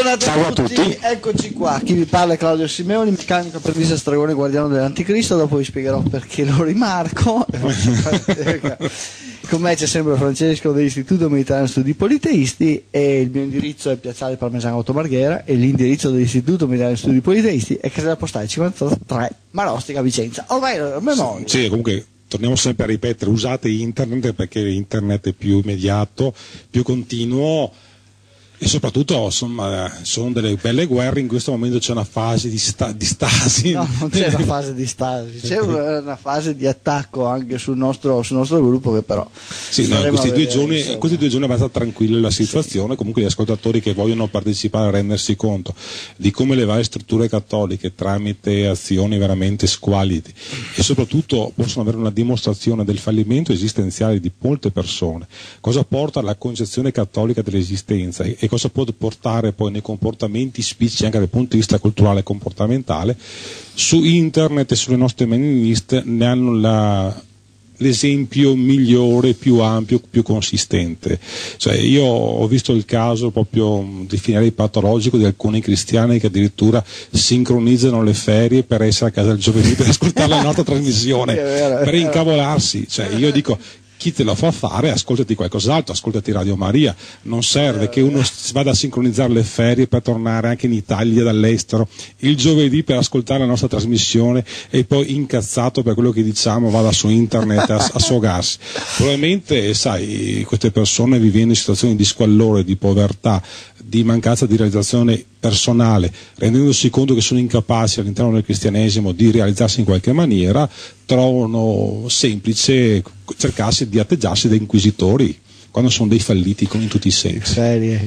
Buongiorno a tutti, eccoci qua. Chi vi parla è Claudio Simeoni, meccanico apprendista stregone guardiano dell'anticristo. Dopo vi spiegherò perché lo rimarco. Con me c'è sempre Francesco dell'Istituto Militare Studi Politeisti e il mio indirizzo è Piazzale Parmesano Ottomarghera e l'indirizzo dell'Istituto Militare Studi Politeisti è Casella Postale 53 Marostica Vicenza. Ormai a memoria. Sì, comunque torniamo sempre a ripetere, usate internet perché internet è più immediato, più continuo. E soprattutto insomma, sono delle belle guerre, in questo momento c'è una fase di stasi. No, non c'è una fase di stasi, c'è una fase di attacco anche sul nostro gruppo che però... Sì, no, questi due giorni è abbastanza tranquilla la situazione, sì. Comunque gli ascoltatori che vogliono partecipare a rendersi conto di come le varie strutture cattoliche tramite azioni veramente squallide e soprattutto possono avere una dimostrazione del fallimento esistenziale di molte persone, cosa porta alla concezione cattolica dell'esistenza e cosa può portare poi nei comportamenti spicci anche dal punto di vista culturale e comportamentale. Su internet e sulle nostre mailing list ne hanno l'esempio migliore, più ampio, più consistente. Cioè, io ho visto il caso proprio, definirei patologico, di alcuni cristiani che addirittura sincronizzano le ferie per essere a casa il giovedì per ascoltare la nostra trasmissione, per incavolarsi. Cioè, io dico, chi te lo fa fare, ascoltati qualcos'altro, ascoltati Radio Maria, non serve che uno vada a sincronizzare le ferie per tornare anche in Italia dall'estero il giovedì per ascoltare la nostra trasmissione e poi incazzato per quello che diciamo vada su internet a sfogarsi. Probabilmente, sai, queste persone vivendo in situazioni di squallore, di povertà, di mancanza di realizzazione personale, rendendosi conto che sono incapaci all'interno del cristianesimo di realizzarsi in qualche maniera, trovano semplice cercarsi di atteggiarsi da inquisitori quando sono dei falliti in tutti i sensi. Ferie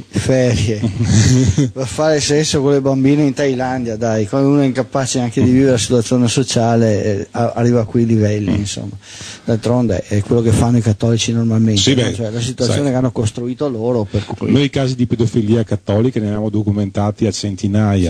per fare sesso con le bambine in Thailandia, dai, quando uno è incapace anche di vivere la situazione sociale arriva a quei livelli, insomma. D'altronde è quello che fanno i cattolici normalmente, sì, no? Cioè, la situazione che hanno costruito loro, per cui... Noi casi di pedofilia cattolica ne abbiamo documentati a centinaia.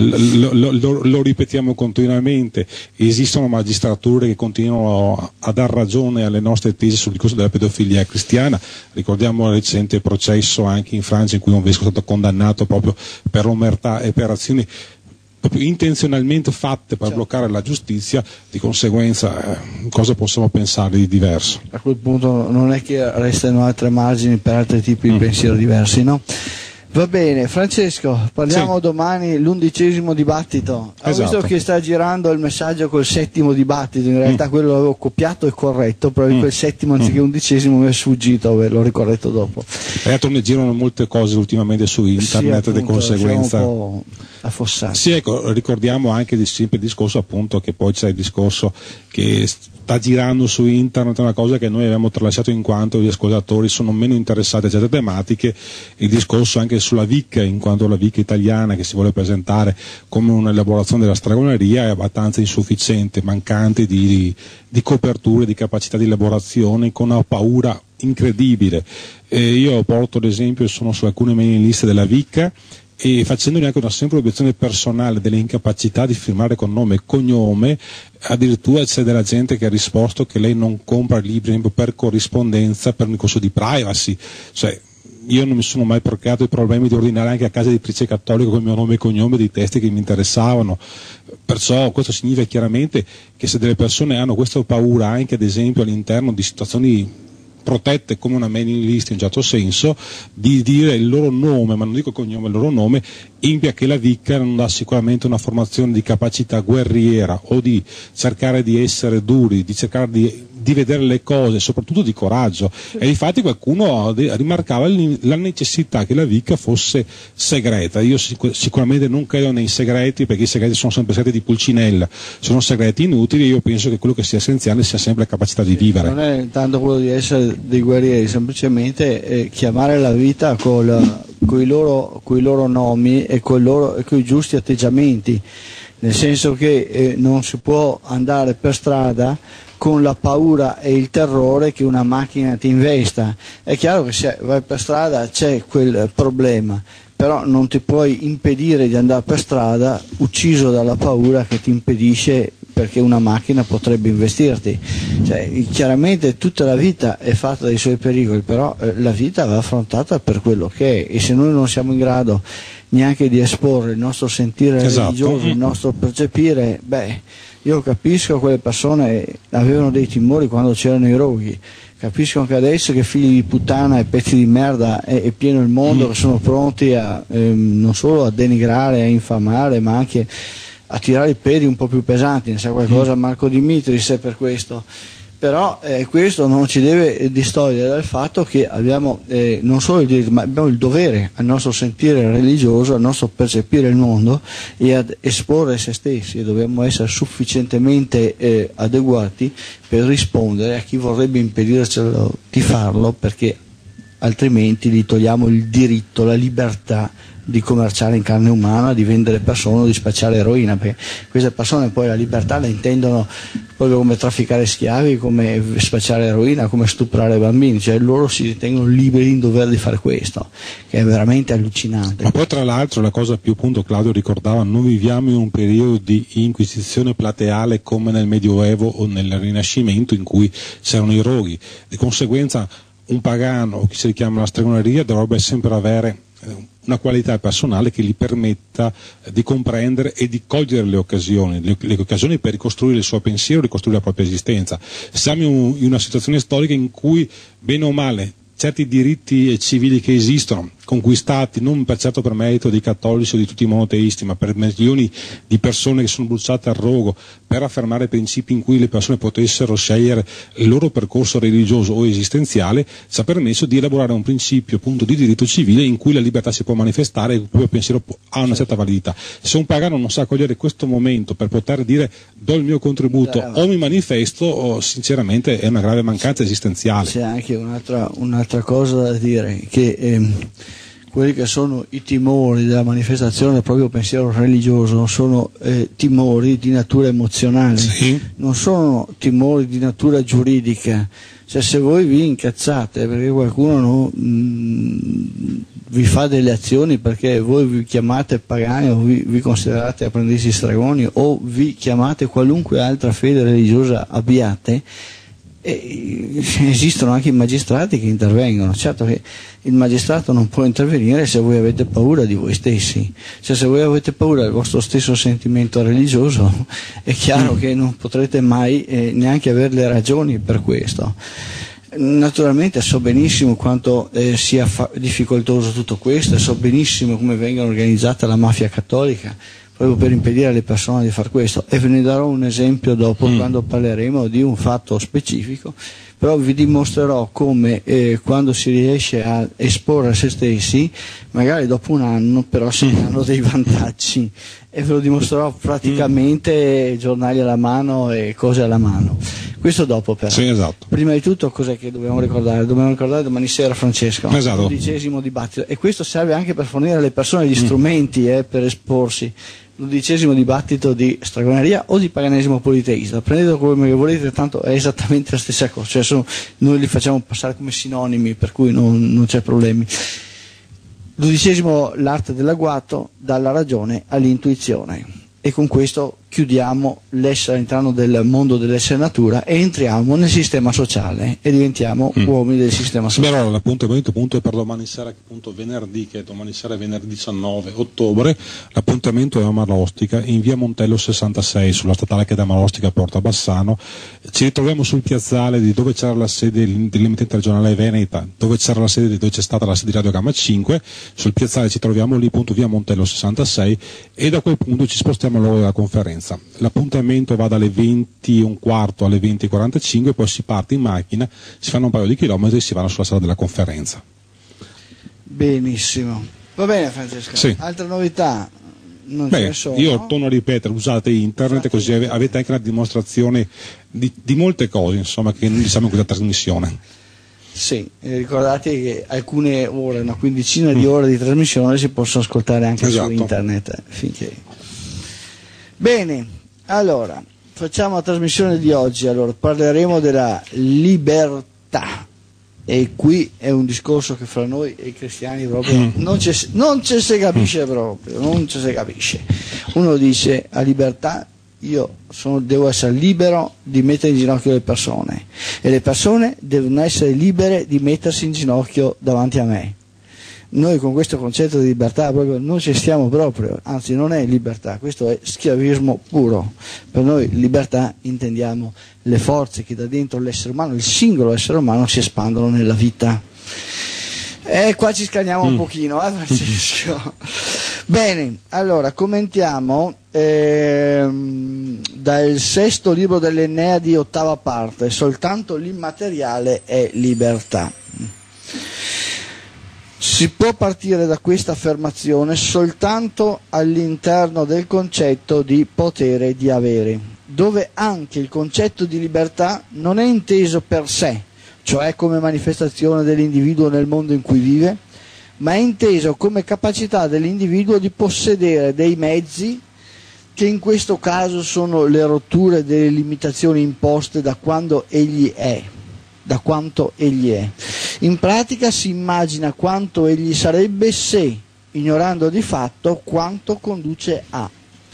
Lo ripetiamo continuamente. Esistono magistrature che continuano a dar ragione alle nostre tesi sul discorso della pedofilia cristiana. Ricordiamo il recente processo anche in Francia in cui un vescovo è stato condannato proprio per omertà e per azioni proprio intenzionalmente fatte per bloccare la giustizia. Di conseguenza cosa possiamo pensare di diverso? A quel punto non è che restano altre margini per altri tipi di pensiero diversi, no? Va bene, Francesco, parliamo domani l'11° dibattito. Ho visto che sta girando il messaggio col 7° dibattito, in realtà quello l'avevo copiato e corretto, però quel 7° anziché 11° mi è sfuggito, l'ho ricorretto dopo. Ne girano molte cose ultimamente su internet, sì, appunto, di conseguenza. Un po' affossati. Sì, ecco, ricordiamo anche sempre il discorso appunto che poi c'è il discorso che sta girando su internet, una cosa che noi abbiamo tralasciato in quanto gli ascoltatori sono meno interessati a certe tematiche, il discorso anche sulla VIC, in quanto la VIC italiana che si vuole presentare come un'elaborazione della stregoneria è abbastanza insufficiente, mancante di coperture, di capacità di elaborazione, con una paura incredibile. Io porto l'esempio, sono su alcune mailing list della VIC e facendone anche una semplice obiezione personale delle incapacità di firmare con nome e cognome, addirittura c'è della gente che ha risposto che lei non compra libri per corrispondenza per un discorso di privacy. Cioè, io non mi sono mai procurato i problemi di ordinare anche a casa editrice cattolica con il mio nome e cognome dei testi che mi interessavano. Perciò questo significa chiaramente che se delle persone hanno questa paura anche ad esempio all'interno di situazioni protette come una mailing list in un certo senso, di dire il loro nome, ma non dico il cognome, il loro nome, impia che la VIC non dà sicuramente una formazione di capacità guerriera o di cercare di essere duri, di cercare di vedere le cose, soprattutto di coraggio. E infatti qualcuno rimarcava la necessità che la VIC fosse segreta. Io sicuramente non credo nei segreti, perché i segreti sono sempre segreti di Pulcinella, sono segreti inutili. Io penso che quello che sia essenziale sia sempre la capacità di vivere. Non è tanto quello di essere dei guerrieri, semplicemente chiamare la vita con i loro nomi e con i giusti atteggiamenti, nel senso che non si può andare per strada con la paura e il terrore che una macchina ti investa. È chiaro che se vai per strada c'è quel problema, però non ti puoi impedire di andare per strada ucciso dalla paura che ti impedisce perché una macchina potrebbe investirti. Cioè, chiaramente tutta la vita è fatta dei suoi pericoli, però la vita va affrontata per quello che è, e se noi non siamo in grado neanche di esporre il nostro sentire religioso, il nostro percepire, io capisco quelle persone avevano dei timori quando c'erano i roghi. Capisco anche adesso che figli di puttana e pezzi di merda è pieno il mondo, che sono pronti a non solo a denigrare, a infamare, ma anche a tirare i peli un po' più pesanti. Ne sa qualcosa Marco Dimitris per questo. Però questo non ci deve distogliere dal fatto che abbiamo non solo il diritto, ma abbiamo il dovere al nostro sentire religioso, al nostro percepire il mondo e ad esporre se stessi, e dobbiamo essere sufficientemente adeguati per rispondere a chi vorrebbe impedircelo di farlo, perché altrimenti gli togliamo il diritto, la libertà di commerciare in carne umana, di vendere persone o di spacciare eroina, perché queste persone poi la libertà la intendono proprio come trafficare schiavi, come spacciare eroina, come stuprare bambini, cioè loro si ritengono liberi in dover di fare questo, che è veramente allucinante. Ma poi tra l'altro la cosa più, appunto, Claudio ricordava, noi viviamo in un periodo di inquisizione plateale come nel Medioevo o nel Rinascimento, in cui c'erano i roghi, di conseguenza un pagano o chi si richiama alla stregoneria dovrebbe sempre avere una qualità personale che gli permetta di comprendere e di cogliere le occasioni per ricostruire il suo pensiero, ricostruire la propria esistenza. Siamo in una situazione storica in cui, bene o male, certi diritti civili che esistono, conquistati non per certo per merito dei cattolici o di tutti i monoteisti, ma per milioni di persone che sono bruciate al rogo per affermare principi in cui le persone potessero scegliere il loro percorso religioso o esistenziale, ci ha permesso di elaborare un principio, appunto, di diritto civile in cui la libertà si può manifestare e il proprio pensiero ha una certa validità. Se un pagano non sa cogliere questo momento per poter dire do il mio contributo o mi manifesto, sinceramente è una grave mancanza esistenziale. C'è anche un'altra cosa da dire, che quelli che sono i timori della manifestazione del proprio pensiero religioso sono timori di natura emozionale, non sono timori di natura giuridica. Cioè, se voi vi incazzate perché qualcuno vi fa delle azioni perché voi vi chiamate pagani o vi considerate apprendisti stregoni o vi chiamate qualunque altra fede religiosa abbiate, esistono anche i magistrati che intervengono. Certo che il magistrato non può intervenire se voi avete paura di voi stessi, cioè se voi avete paura del vostro stesso sentimento religioso è chiaro che non potrete mai neanche avere le ragioni per questo. Naturalmente so benissimo quanto sia difficoltoso tutto questo, e so benissimo come venga organizzata la mafia cattolica proprio per impedire alle persone di far questo, e ve ne darò un esempio dopo quando parleremo di un fatto specifico. Però vi dimostrerò come quando si riesce a esporre se stessi, magari dopo un anno però si hanno dei vantaggi, e ve lo dimostrerò praticamente giornali alla mano e cose alla mano. Questo dopo però. Sì, esatto. Prima di tutto cos'è che dobbiamo ricordare? Dobbiamo ricordare domani sera, Francesco, esatto, il 12° dibattito, e questo serve anche per fornire alle persone gli strumenti per esporsi. L'11° dibattito di stregoneria o di paganesimo politeista, prendetelo come volete, tanto è esattamente la stessa cosa, cioè noi li facciamo passare come sinonimi, per cui non c'è problemi. L'11° l'arte dell'agguato, dalla ragione all'intuizione, e con questo chiudiamo l'essere all'interno del mondo dell'essere natura e entriamo nel sistema sociale e diventiamo uomini del sistema sociale. Però l'appuntamento appunto è per domani sera, appunto venerdì, che è domani sera, venerdì 19 ottobre, l'appuntamento è a Marostica, in via Montello 66, sulla statale che da Marostica porta a Bassano. Ci ritroviamo sul piazzale di dove c'era la sede dell'emittente regionale Veneta, dove c'era la sede, dove c'è stata la sede di Radio Gamma 5, sul piazzale ci troviamo lì, appunto via Montello 66, e da quel punto ci spostiamo all'ora della conferenza. L'appuntamento va dalle 20:15 alle 20:45, poi si parte in macchina, si fanno un paio di chilometri e si vanno sulla sala della conferenza. Benissimo, va bene Francesca, sì. Altre novità? Non ce ne sono. Io torno a ripetere, usate internet, così avete anche una dimostrazione di molte cose, insomma, che non diciamo in questa trasmissione. Sì, ricordate che alcune ore, una quindicina di ore di trasmissione si possono ascoltare anche su internet finché. Bene, allora facciamo la trasmissione di oggi. Allora parleremo della libertà, e qui è un discorso che fra noi e i cristiani proprio non ci si capisce proprio, non ci si capisce. Uno dice la libertà devo essere libero di mettere in ginocchio le persone, e le persone devono essere libere di mettersi in ginocchio davanti a me. Noi con questo concetto di libertà proprio non ci stiamo proprio, anzi non è libertà, questo è schiavismo puro. Per noi libertà intendiamo le forze che da dentro l'essere umano, il singolo essere umano, si espandono nella vita. Qua ci scaldiamo un pochino, Francesco? Bene, allora commentiamo dal sesto libro dell'Enneadi, ottava parte, soltanto l'immateriale è libertà. Si può partire da questa affermazione soltanto all'interno del concetto di potere di avere, dove anche il concetto di libertà non è inteso per sé, cioè come manifestazione dell'individuo nel mondo in cui vive, ma è inteso come capacità dell'individuo di possedere dei mezzi che in questo caso sono le rotture delle limitazioni imposte da quanto egli è. In pratica si immagina quanto egli sarebbe se, ignorando di fatto quanto conduce a.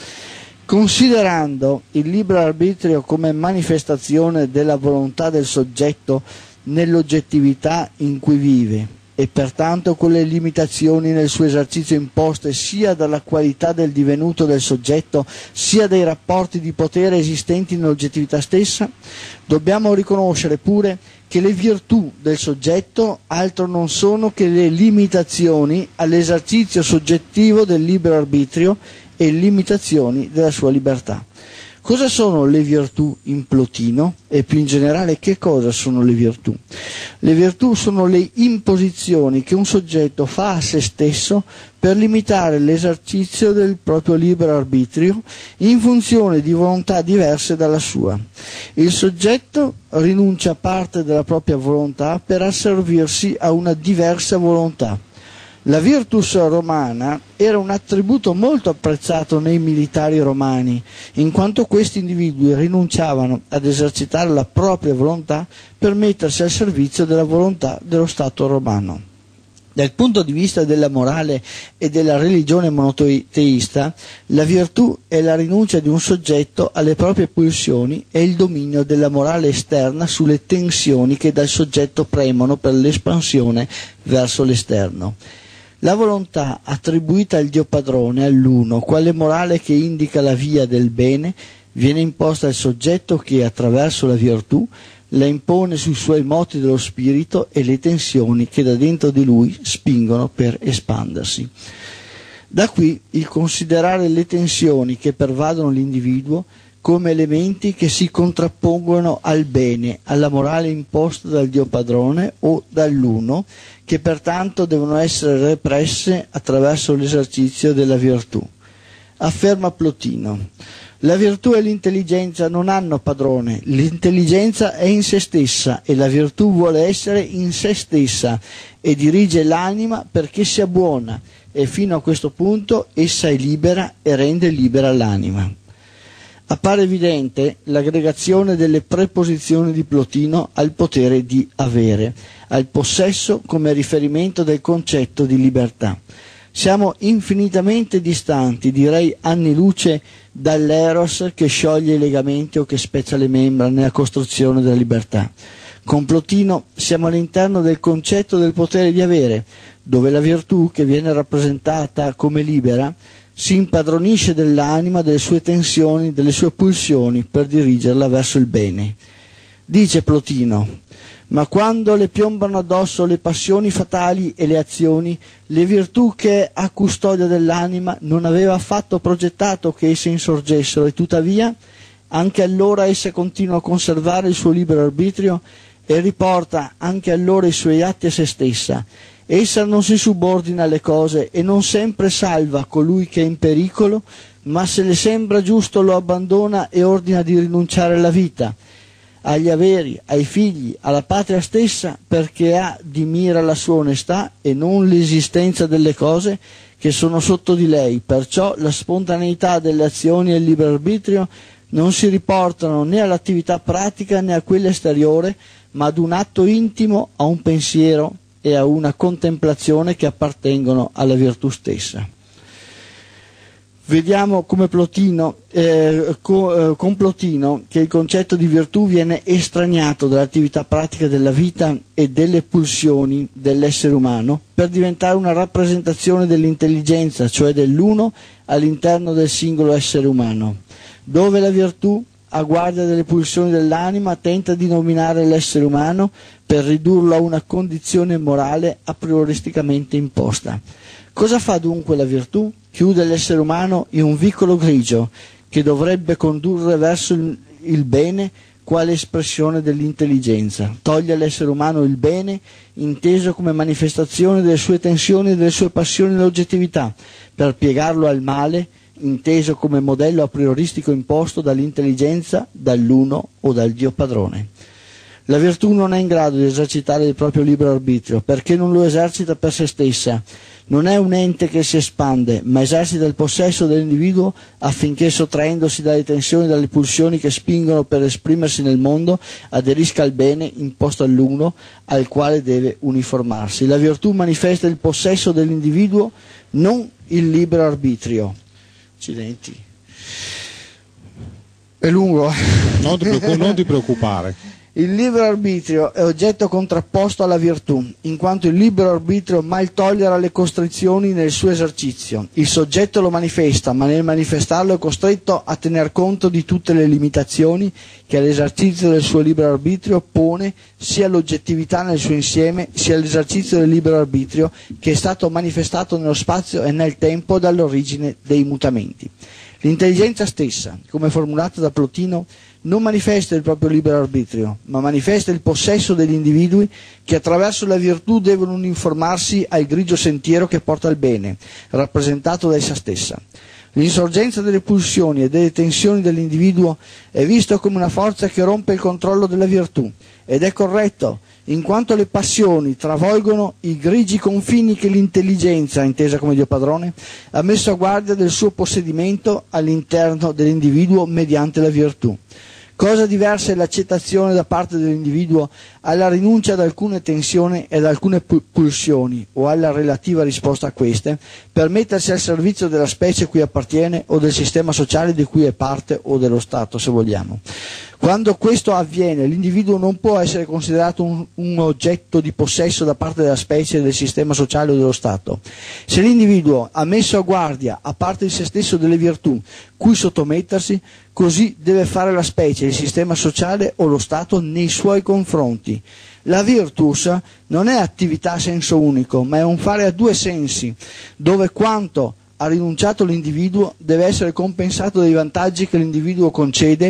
Considerando il libero arbitrio come manifestazione della volontà del soggetto nell'oggettività in cui vive, e pertanto con le limitazioni nel suo esercizio imposte sia dalla qualità del divenuto del soggetto sia dai rapporti di potere esistenti nell'oggettività stessa, dobbiamo riconoscere pure che le virtù del soggetto altro non sono che le limitazioni all'esercizio soggettivo del libero arbitrio e limitazioni della sua libertà. Cosa sono le virtù in Plotino? E più in generale, che cosa sono le virtù? Le virtù sono le imposizioni che un soggetto fa a se stesso per limitare l'esercizio del proprio libero arbitrio in funzione di volontà diverse dalla sua. Il soggetto rinuncia a parte della propria volontà per asservirsi a una diversa volontà. La virtus romana era un attributo molto apprezzato nei militari romani, in quanto questi individui rinunciavano ad esercitare la propria volontà per mettersi al servizio della volontà dello Stato romano. Dal punto di vista della morale e della religione monoteista, la virtù è la rinuncia di un soggetto alle proprie pulsioni e il dominio della morale esterna sulle tensioni che dal soggetto premono per l'espansione verso l'esterno. La volontà attribuita al Dio Padrone, all'Uno, quale morale che indica la via del bene, viene imposta al soggetto che, attraverso la virtù, la impone sui suoi moti dello spirito e le tensioni che da dentro di lui spingono per espandersi. Da qui il considerare le tensioni che pervadono l'individuo come elementi che si contrappongono al bene, alla morale imposta dal Dio Padrone o dall'Uno, che pertanto devono essere represse attraverso l'esercizio della virtù. Afferma Plotino: la virtù e l'intelligenza non hanno padrone, l'intelligenza è in se stessa e la virtù vuole essere in se stessa e dirige l'anima perché sia buona, e fino a questo punto essa è libera e rende libera l'anima. Appare evidente l'aggregazione delle preposizioni di Plotino al potere di avere, al possesso come riferimento del concetto di libertà. Siamo infinitamente distanti, direi anni luce, dall'eros che scioglie i legamenti o che spezza le membra nella costruzione della libertà. Con Plotino siamo all'interno del concetto del potere di avere, dove la virtù, che viene rappresentata come libera, si impadronisce dell'anima, delle sue tensioni, delle sue pulsioni per dirigerla verso il bene. Dice Plotino: ma quando le piombano addosso le passioni fatali e le azioni, le virtù che a custodia dell'anima non aveva affatto progettato che esse insorgessero, e tuttavia anche allora essa continua a conservare il suo libero arbitrio e riporta anche allora i suoi atti a se stessa. Essa non si subordina alle cose e non sempre salva colui che è in pericolo, ma se le sembra giusto lo abbandona e ordina di rinunciare alla vita, agli averi, ai figli, alla patria stessa, perché ha di mira la sua onestà e non l'esistenza delle cose che sono sotto di lei. Perciò la spontaneità delle azioni e il libero arbitrio non si riportano né all'attività pratica né a quella esteriore, ma ad un atto intimo, a un pensiero e a una contemplazione che appartengono alla virtù stessa. Vediamo come Plotino, con Plotino che il concetto di virtù viene estraniato dall'attività pratica della vita e delle pulsioni dell'essere umano per diventare una rappresentazione dell'intelligenza, cioè dell'uno all'interno del singolo essere umano, dove la virtù, a guardia delle pulsioni dell'anima, tenta di nominare l'essere umano per ridurlo a una condizione morale a prioristicamente imposta. Cosa fa dunque la virtù? Chiude l'essere umano in un vicolo grigio che dovrebbe condurre verso il bene quale espressione dell'intelligenza. Toglie all'essere umano il bene inteso come manifestazione delle sue tensioni e delle sue passioni nell'oggettività, per piegarlo al male inteso come modello a prioristico imposto dall'intelligenza, dall'uno o dal Dio padrone. La virtù non è in grado di esercitare il proprio libero arbitrio perché non lo esercita per se stessa. Non è un ente che si espande, ma esercita il possesso dell'individuo affinché, sottraendosi dalle tensioni e dalle pulsioni che spingono per esprimersi nel mondo, aderisca al bene imposto all'uno al quale deve uniformarsi. La virtù manifesta il possesso dell'individuo, non il libero arbitrio. Accidenti. È lungo. Non ti preoccupare. Il libero arbitrio è oggetto contrapposto alla virtù, in quanto il libero arbitrio mai tollera le costrizioni nel suo esercizio. Il soggetto lo manifesta, ma nel manifestarlo è costretto a tener conto di tutte le limitazioni che all'esercizio del suo libero arbitrio pone sia l'oggettività nel suo insieme, sia l'esercizio del libero arbitrio che è stato manifestato nello spazio e nel tempo dall'origine dei mutamenti. L'intelligenza stessa, come formulata da Plotino, non manifesta il proprio libero arbitrio, ma manifesta il possesso degli individui che attraverso la virtù devono uniformarsi al grigio sentiero che porta al bene, rappresentato da essa stessa. L'insorgenza delle pulsioni e delle tensioni dell'individuo è vista come una forza che rompe il controllo della virtù, ed è corretto, in quanto le passioni travolgono i grigi confini che l'intelligenza, intesa come Dio padrone, ha messo a guardia del suo possedimento all'interno dell'individuo mediante la virtù. Cosa diversa è l'accettazione da parte dell'individuo alla rinuncia ad alcune tensioni ed alcune pulsioni o alla relativa risposta a queste per mettersi al servizio della specie cui appartiene o del sistema sociale di cui è parte o dello Stato, se vogliamo. Quando questo avviene, l'individuo non può essere considerato un oggetto di possesso da parte della specie, del sistema sociale o dello Stato. Se l'individuo ha messo a guardia, a parte di se stesso, delle virtù cui sottomettersi, così deve fare la specie, il sistema sociale o lo Stato nei suoi confronti. La virtus non è attività a senso unico, ma è un fare a due sensi, dove quanto ha rinunciato l'individuo deve essere compensato dai vantaggi che l'individuo concede,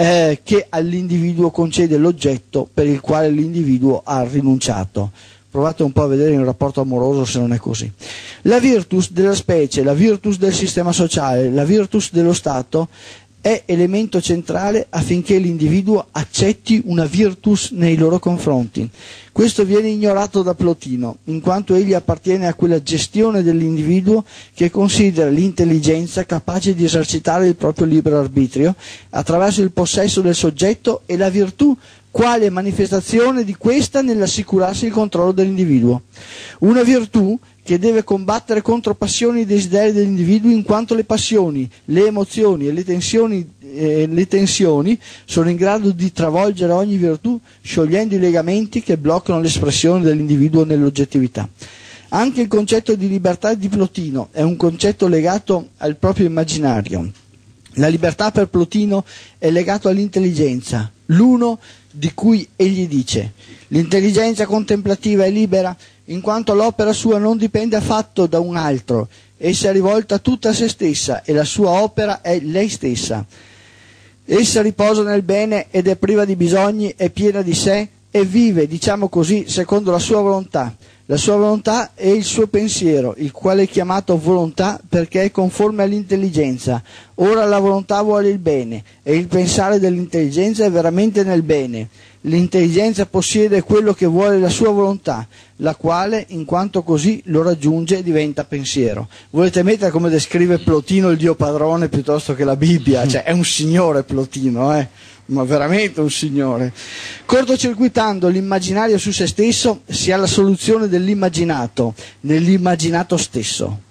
che all'individuo concede l'oggetto per il quale l'individuo ha rinunciato. Provate un po' a vedere in un rapporto amoroso se non è così. La virtus della specie, la virtus del sistema sociale, la virtus dello Stato è elemento centrale affinché l'individuo accetti una virtus nei loro confronti. Questo viene ignorato da Plotino, in quanto egli appartiene a quella gestione dell'individuo che considera l'intelligenza capace di esercitare il proprio libero arbitrio attraverso il possesso del soggetto e la virtù quale manifestazione di questa nell'assicurarsi il controllo dell'individuo. Una virtù che deve combattere contro passioni e desideri degli individui, in quanto le passioni, le emozioni e le tensioni sono in grado di travolgere ogni virtù, sciogliendo i legamenti che bloccano l'espressione dell'individuo nell'oggettività. Anche il concetto di libertà di Plotino è un concetto legato al proprio immaginario. La libertà per Plotino è legata all'intelligenza, l'uno di cui egli dice: l'intelligenza contemplativa è libera in quanto l'opera sua non dipende affatto da un altro, essa è rivolta tutta a se stessa e la sua opera è lei stessa. Essa riposa nel bene ed è priva di bisogni, è piena di sé e vive, diciamo così, secondo la sua volontà. La sua volontà è il suo pensiero, il quale è chiamato volontà perché è conforme all'intelligenza. Ora la volontà vuole il bene e il pensare dell'intelligenza è veramente nel bene. L'intelligenza possiede quello che vuole la sua volontà, la quale, in quanto così lo raggiunge, diventa pensiero. Volete mettere come descrive Plotino il Dio padrone piuttosto che la Bibbia? Cioè, è un signore Plotino, ma veramente un signore. Cortocircuitando l'immaginario su se stesso si ha la soluzione dell'immaginato, nell'immaginato stesso.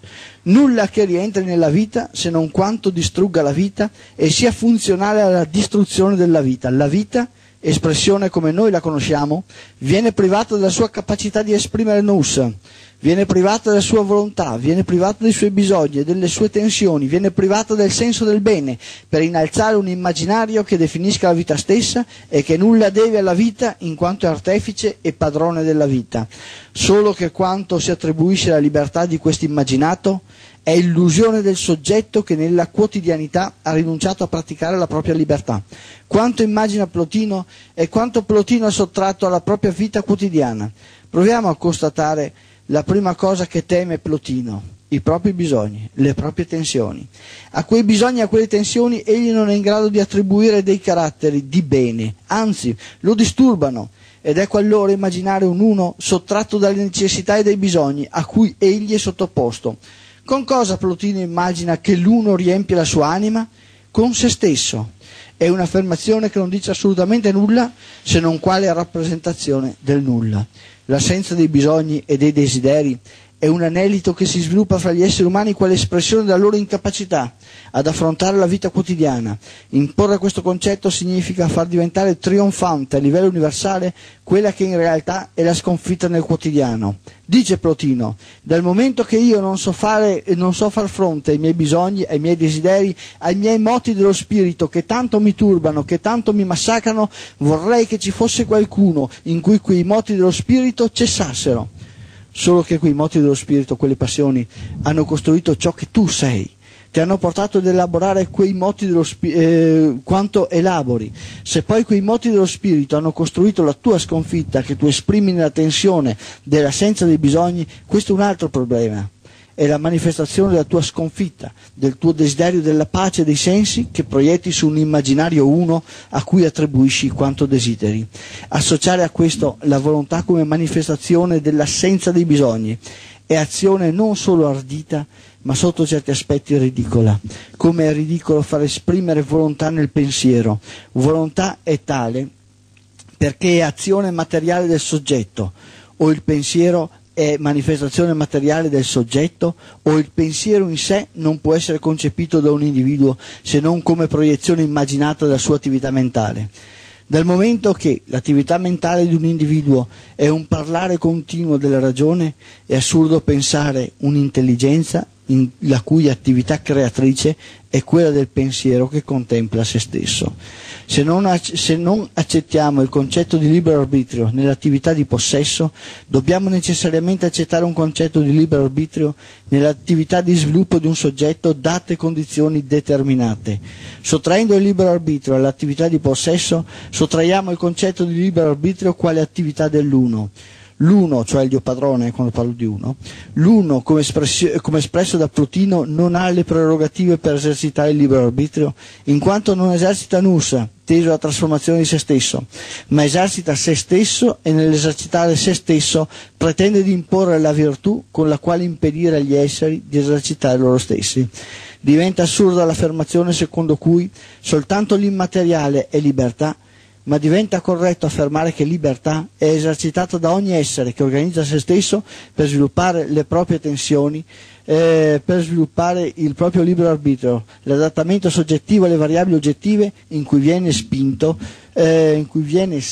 Nulla che rientri nella vita se non quanto distrugga la vita e sia funzionale alla distruzione della vita. La vita, espressione come noi la conosciamo, viene privata della sua capacità di esprimere nous, viene privata della sua volontà, viene privata dei suoi bisogni e delle sue tensioni, viene privata del senso del bene, per innalzare un immaginario che definisca la vita stessa e che nulla deve alla vita in quanto è artefice e padrone della vita. Solo che quanto si attribuisce alla libertà di questo immaginato è illusione del soggetto che nella quotidianità ha rinunciato a praticare la propria libertà. Quanto immagina Plotino e quanto Plotino ha sottratto alla propria vita quotidiana. Proviamo a constatare la prima cosa che teme Plotino: i propri bisogni, le proprie tensioni. A quei bisogni e a quelle tensioni egli non è in grado di attribuire dei caratteri di bene, anzi lo disturbano, ed ecco allora immaginare un uno sottratto dalle necessità e dai bisogni a cui egli è sottoposto. Con cosa Plotino immagina che l'uno riempie la sua anima? Con se stesso. È un'affermazione che non dice assolutamente nulla se non quale rappresentazione del nulla. L'assenza dei bisogni e dei desideri è un anelito che si sviluppa fra gli esseri umani quale espressione della loro incapacità ad affrontare la vita quotidiana. Imporre questo concetto significa far diventare trionfante a livello universale quella che in realtà è la sconfitta nel quotidiano. Dice Plotino: dal momento che io non so far fronte ai miei bisogni, ai miei desideri, ai miei moti dello spirito che tanto mi turbano, che tanto mi massacrano, vorrei che ci fosse qualcuno in cui quei moti dello spirito cessassero. Solo che quei moti dello spirito, quelle passioni, hanno costruito ciò che tu sei, ti hanno portato ad elaborare quei moti dello quanto elabori. Se poi quei moti dello spirito hanno costruito la tua sconfitta che tu esprimi nella tensione dell'assenza dei bisogni, questo è un altro problema. È la manifestazione della tua sconfitta, del tuo desiderio della pace dei sensi che proietti su un immaginario uno a cui attribuisci quanto desideri. Associare a questo la volontà come manifestazione dell'assenza dei bisogni è azione non solo ardita, ma sotto certi aspetti ridicola. Come è ridicolo far esprimere volontà nel pensiero. Volontà è tale perché è azione materiale del soggetto, o il pensiero è manifestazione materiale del soggetto, o il pensiero in sé non può essere concepito da un individuo se non come proiezione immaginata della sua attività mentale. Dal momento che l'attività mentale di un individuo è un parlare continuo della ragione, è assurdo pensare un'intelligenza la cui attività creatrice è quella del pensiero che contempla se stesso. Se non accettiamo il concetto di libero arbitrio nell'attività di possesso, dobbiamo necessariamente accettare un concetto di libero arbitrio nell'attività di sviluppo di un soggetto date condizioni determinate. Sottraendo il libero arbitrio all'attività di possesso, sottraiamo il concetto di libero arbitrio quale attività dell'uno. L'uno, cioè il Dio padrone, quando parlo di uno, l'uno come espresso da Plotino non ha le prerogative per esercitare il libero arbitrio, in quanto non esercita nous, teso alla trasformazione di se stesso, ma esercita se stesso e nell'esercitare se stesso pretende di imporre la virtù con la quale impedire agli esseri di esercitare loro stessi. Diventa assurda l'affermazione secondo cui soltanto l'immateriale è libertà, ma diventa corretto affermare che libertà è esercitata da ogni essere che organizza se stesso per sviluppare le proprie tensioni, per sviluppare il proprio libero arbitrio, l'adattamento soggettivo alle variabili oggettive in cui viene spinto, in cui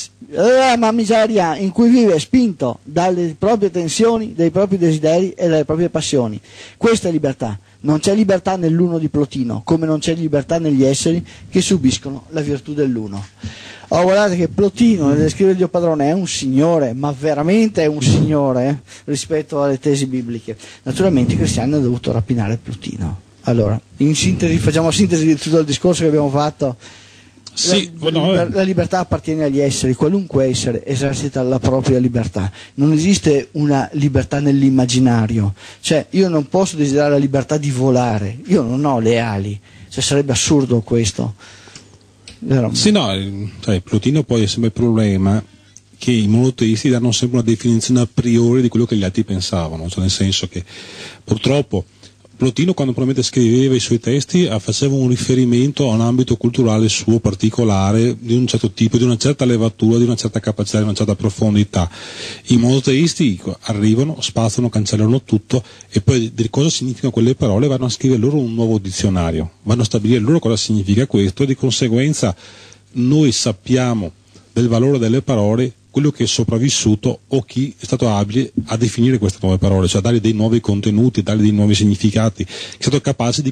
vive spinto dalle proprie tensioni, dai propri desideri e dalle proprie passioni. Questa è libertà. Non c'è libertà nell'uno di Plotino, come non c'è libertà negli esseri che subiscono la virtù dell'uno. Oh, guardate che Plotino nel descrivere il Dio padrone è un signore, ma veramente è un signore rispetto alle tesi bibliche. Naturalmente i cristiani hanno dovuto rapinare Plotino. Allora, in sintesi, facciamo sintesi di tutto il discorso che abbiamo fatto. Sì, la libertà appartiene agli esseri, qualunque essere esercita la propria libertà. Non esiste una libertà nell'immaginario, cioè io non posso desiderare la libertà di volare, io non ho le ali, cioè sarebbe assurdo questo. Sì, no, Plotino poi è sempre il problema che i monoteisti danno sempre una definizione a priori di quello che gli altri pensavano, cioè nel senso che purtroppo Plotino, quando probabilmente scriveva i suoi testi, faceva un riferimento a un ambito culturale suo particolare, di un certo tipo, di una certa levatura, di una certa capacità, di una certa profondità. I monoteisti arrivano, spazzano, cancellano tutto e poi di cosa significano quelle parole vanno a scrivere loro un nuovo dizionario, vanno a stabilire loro cosa significa questo e di conseguenza noi sappiamo del valore delle parole quello che è sopravvissuto o chi è stato abile a definire queste nuove parole, cioè a dargli dei nuovi contenuti, dargli dei nuovi significati, che è stato capace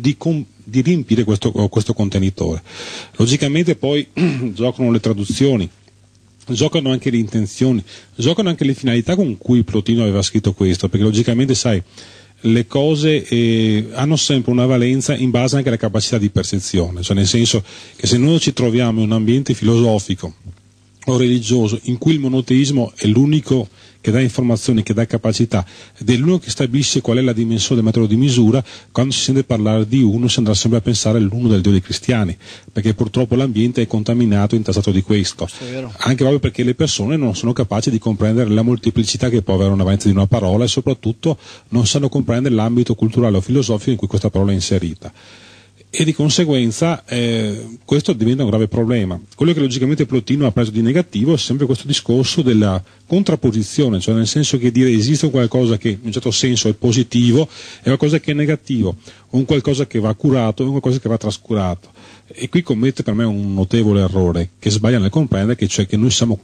di riempire questo contenitore. Logicamente poi giocano le traduzioni, giocano anche le intenzioni, giocano anche le finalità con cui Plotino aveva scritto questo, perché logicamente sai, le cose hanno sempre una valenza in base anche alla capacità di percezione, cioè nel senso che se noi ci troviamo in un ambiente filosofico o religioso in cui il monoteismo è l'unico che dà informazioni, che dà capacità ed è l'unico che stabilisce qual è la dimensione del metodo di misura, quando si sente parlare di uno si andrà sempre a pensare all'uno del Dio dei cristiani, perché purtroppo l'ambiente è contaminato e intasato di questo, anche proprio perché le persone non sono capaci di comprendere la molteplicità che può avere una valenza di una parola e soprattutto non sanno comprendere l'ambito culturale o filosofico in cui questa parola è inserita. E di conseguenza questo diventa un grave problema. Quello che logicamente Plotino ha preso di negativo è sempre questo discorso della contrapposizione, cioè nel senso che dire esiste qualcosa che in un certo senso è positivo e qualcosa che è negativo, o un qualcosa che va curato e un qualcosa che va trascurato. E qui commette per me un notevole errore che sbaglia nel comprendere, che cioè che noi siamo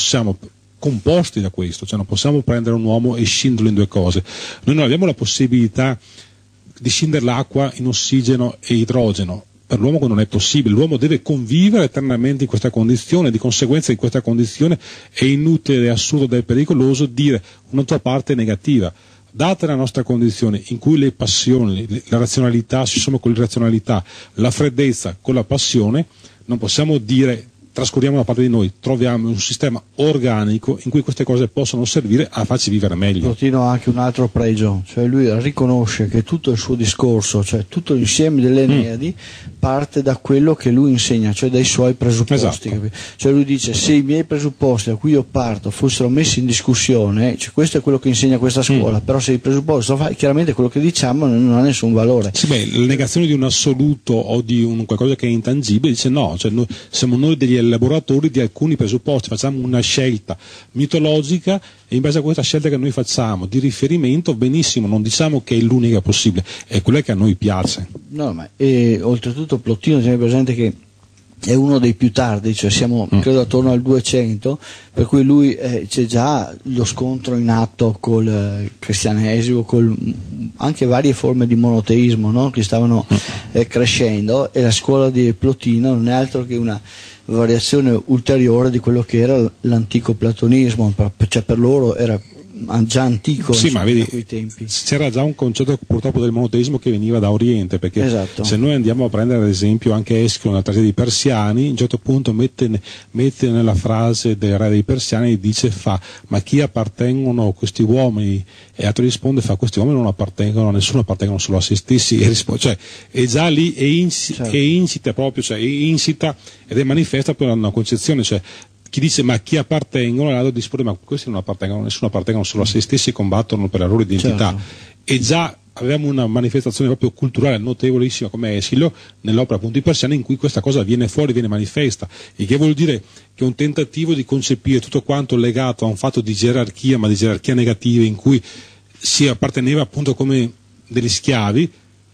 composti da questo, cioè non possiamo prendere un uomo e scinderlo in due cose. Noi non abbiamo la possibilità di scindere l'acqua in ossigeno e idrogeno. Per l'uomo non è possibile, l'uomo deve convivere eternamente in questa condizione, di conseguenza in questa condizione è inutile, è assurdo ed è pericoloso dire una tua parte negativa. Data la nostra condizione in cui le passioni, la razionalità si sommano con l'irrazionalità, la freddezza con la passione, non possiamo dire trascuriamo una parte di noi, troviamo un sistema organico in cui queste cose possono servire a farci vivere meglio. Plotino ha anche un altro pregio, cioè lui riconosce che tutto il suo discorso, cioè tutto l'insieme delle Enneadi parte da quello che lui insegna, cioè dai suoi presupposti. Esatto. Cioè lui dice se i miei presupposti da cui io parto fossero messi in discussione, cioè questo è quello che insegna questa scuola, però se i presupposti sono chiaramente quello che diciamo non ha nessun valore. Sì, la negazione di un assoluto o di un qualcosa che è intangibile dice no, cioè siamo noi degli elaboratori di alcuni presupposti, facciamo una scelta mitologica e in base a questa scelta che noi facciamo di riferimento, benissimo, non diciamo che è l'unica possibile, è quella che a noi piace. No, ma oltretutto Plotino tiene presente che è uno dei più tardi, cioè siamo credo attorno al 200, per cui lui c'è già lo scontro in atto col cristianesimo, anche varie forme di monoteismo, no? Che stavano crescendo, e la scuola di Plotino non è altro che una variazione ulteriore di quello che era l'antico platonismo, cioè per loro era già antico, sì, ma vedi, a quei tempi. C'era già un concetto purtroppo del monoteismo che veniva da Oriente, perché esatto. Se noi andiamo a prendere ad esempio anche Eschilo nella tragedia dei Persiani, a un certo punto mette nella frase del re dei Persiani e dice ma chi appartengono questi uomini? E altro risponde questi uomini non appartengono a nessuno, appartengono solo a se stessi, e cioè è già lì è insita proprio, cioè è insita ed è manifesta per una concezione, cioè chi dice ma chi appartengono, l'altro dispone ma questi non appartengono a nessuno, appartengono solo a se stessi e combattono per la loro identità. Certo. E già avevamo una manifestazione proprio culturale notevolissima come Eschilo nell'opera appunto di Persiani, in cui questa cosa viene fuori, viene manifesta, il che vuol dire che è un tentativo di concepire tutto quanto legato a un fatto di gerarchia, ma di gerarchia negativa, in cui si apparteneva appunto come degli schiavi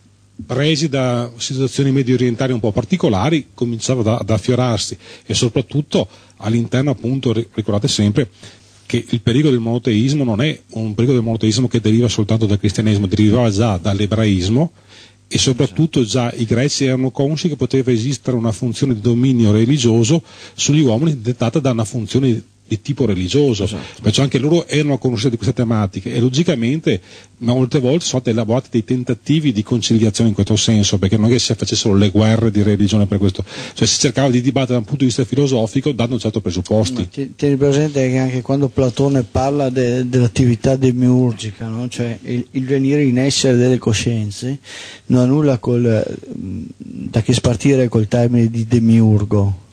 presi da situazioni medio orientali un po' particolari, cominciava ad affiorarsi, e soprattutto all'interno appunto, ricordate sempre che il pericolo del monoteismo non è un pericolo del monoteismo che deriva soltanto dal cristianesimo, derivava già dall'ebraismo, e soprattutto già i greci erano consci che poteva esistere una funzione di dominio religioso sugli uomini dettata da una funzione di tipo religioso, esatto. Perciò anche loro erano a conoscenza di queste tematiche e logicamente molte volte sono stati elaborati dei tentativi di conciliazione in questo senso, perché non è che si facessero le guerre di religione per questo, cioè si cercava di dibattere da un punto di vista filosofico dando un certo presupposti. Tieni presente che anche quando Platone parla dell'attività demiurgica, no? Cioè il venire in essere delle coscienze non ha nulla da che spartire col termine di demiurgo,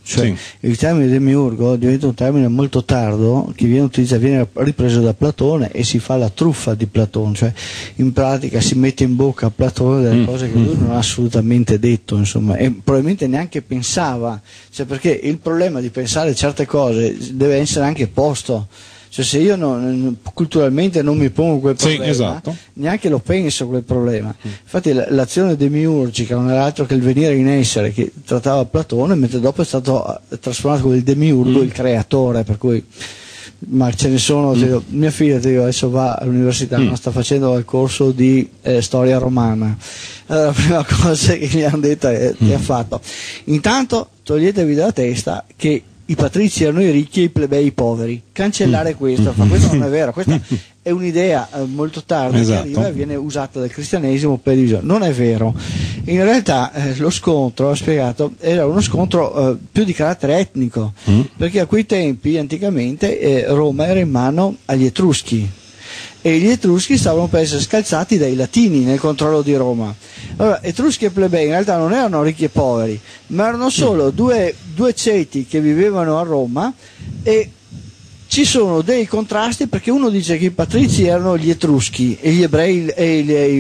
Cioè, Sì. il termine demiurgo diventa un termine molto tardo che viene ripreso da Platone e si fa la truffa di Platone, cioè in pratica si mette in bocca a Platone delle cose che lui non ha assolutamente detto, insomma, e probabilmente neanche pensava, cioè, perché il problema di pensare certe cose deve essere anche posto. Cioè, se io culturalmente non mi pongo quel problema, Sì, esatto. neanche lo penso quel problema. Infatti l'azione demiurgica non era altro che il venire in essere che trattava Platone, mentre dopo è stato trasformato come il demiurgo, il creatore, per cui ma ce ne sono, mia figlia adesso va all'università, no? Sta facendo il corso di storia romana. Allora, la prima cosa che mi hanno detto è ti ha fatto: intanto toglietevi dalla testa che i patrizi erano i ricchi e i plebei i poveri, cancellare questo, ma questo non è vero, questa è un'idea molto tarda, esatto, che arriva e viene usata dal cristianesimo per divisione. Non è vero, in realtà lo scontro, ho spiegato, era uno scontro più di carattere etnico, perché a quei tempi anticamente Roma era in mano agli Etruschi e gli Etruschi stavano per essere scalzati dai Latini nel controllo di Roma. Allora, Etruschi e plebei in realtà non erano ricchi e poveri, ma erano solo due ceti che vivevano a Roma, e ci sono dei contrasti, perché uno dice che i patrizi erano gli Etruschi e gli ebrei e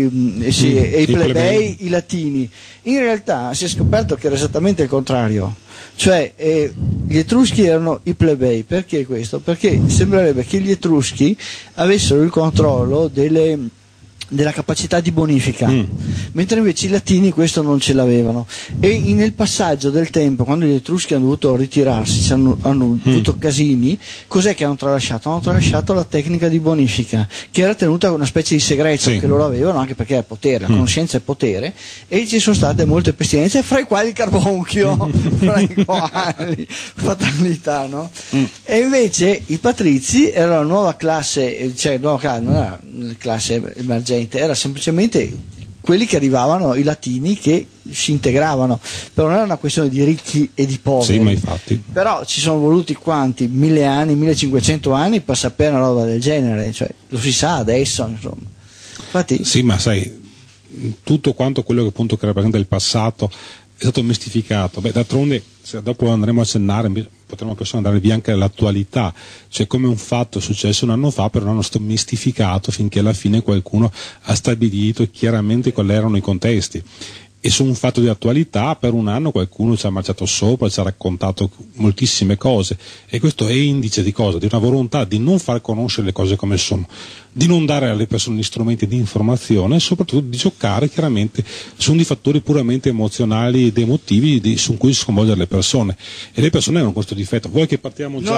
i plebei i Latini. In realtà si è scoperto che era esattamente il contrario. Cioè gli Etruschi erano i plebei. Perché questo? Perché sembrerebbe che gli Etruschi avessero il controllo della capacità di bonifica, mentre invece i Latini questo non ce l'avevano, e nel passaggio del tempo, quando gli Etruschi hanno dovuto ritirarsi, hanno avuto casini, cos'è che hanno tralasciato? Hanno tralasciato la tecnica di bonifica, che era tenuta una specie di segreto che loro avevano, anche perché è potere, la conoscenza è potere, e ci sono state molte pestilenze, fra i quali il carbonchio, fra i quali fatalità, no? E invece i patrizi erano la nuova classe, cioè nuova classe, non era la classe emergente, era semplicemente quelli che arrivavano, i Latini, che si integravano, però non era una questione di ricchi e di poveri. Sì, ma infatti. Però ci sono voluti quanti? 1000 anni, 1500 anni per sapere una roba del genere, cioè lo si sa adesso, insomma. Infatti, sì, ma sai, tutto quanto quello che appunto che rappresenta il passato è stato mistificato. Beh, d'altronde, se dopo andremo a accennare, potremmo andare via anche all'attualità, cioè come un fatto successo un anno fa, però non è stato mistificato finché alla fine qualcuno ha stabilito chiaramente quali erano i contesti. E su un fatto di attualità per un anno qualcuno ci ha marciato sopra, ci ha raccontato moltissime cose, e questo è indice di cosa? Di una volontà di non far conoscere le cose come sono, di non dare alle persone gli strumenti di informazione e soprattutto di giocare chiaramente su dei fattori puramente emozionali ed emotivi su cui sconvolgere le persone, e le persone hanno questo difetto. Vuoi che partiamo già?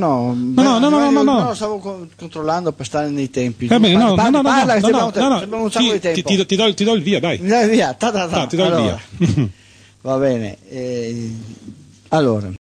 No, stavo controllando per stare nei tempi. Parla, abbiamo un sacco di tempo. Ti do il via, dai. Via, ti do il via. Va bene, allora